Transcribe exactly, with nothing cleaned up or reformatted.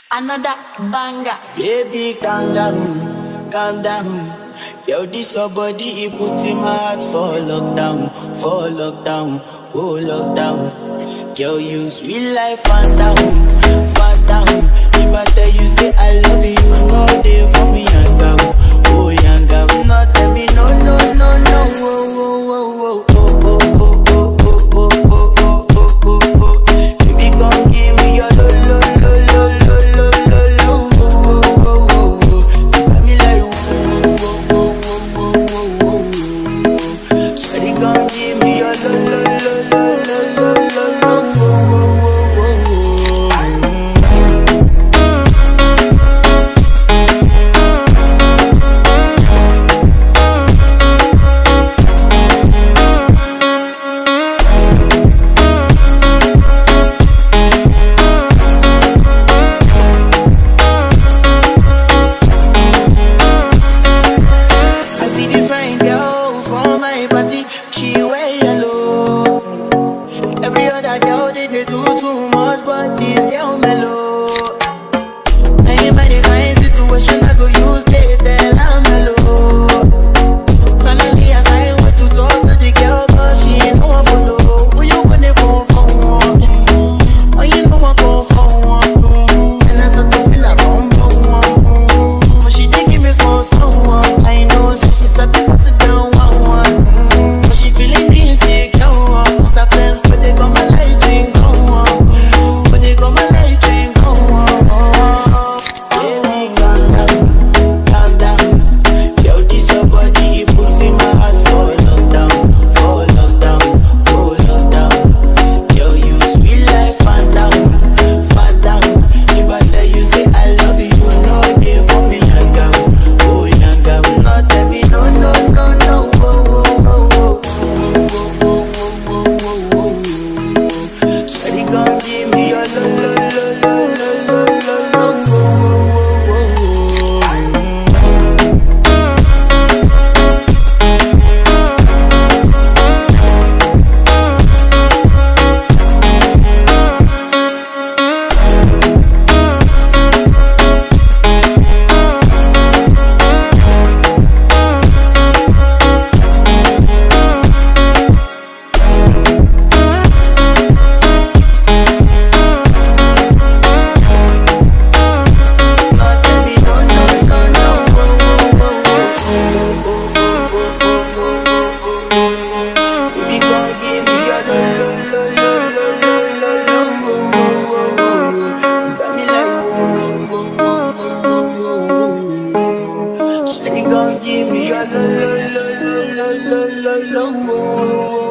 Another banger. Baby, calm down, calm down. Yo, this your body, it put in my heart for lockdown, for lockdown, oh lockdown. Yo, you sweet life, phantom, phantom. If I tell you say I love you, no day for me, yanga, oh yanga. No tell me no, no, no, no, oh, oh, oh, oh, oh, oh, oh, oh, oh, oh, oh, oh, oh, oh. Baby, come give me your lo, lo, lo, lo, lo, lo, lo, lo, oh, oh, oh, oh. You got me like oh, oh, oh, oh, oh, oh, oh. Shawty, come give me your lo, lo, lo, lo, lo, lo, lo, lo, oh, oh, oh, oh. She wear yellow. Every other girl they, they do too much, but this girl mellow. Now in my divine situation, I go use they tell I'm mellow. Finally I find way to talk to the girl, but she ain't no one follow. Who you gonna phone for? Mm-hmm. Oh, you know I go for one. Mm-hmm. And I start to feel like I'm wrong. Mm-hmm. But she did give me small, small one. I know, so she said pass it down one, one. Mm-hmm. Feeling insecure, cause her friends, but they got my light ring go on. But they got my light ring go on. Baby, calm down, calm down. Yo, this your body, it puts in my heart for lockdown, for lockdown, for lockdown. Yo, you sweet life, phantom, phantom. If I tell you say I love you, you know they for me, yanga, oh yanga. No tell me no, no, no, no, oh, oh, oh, oh. Shawty gon' give me your lo lo lo lo lo lo lo lo. Give me a lo lo lo lo lo lo lo lo.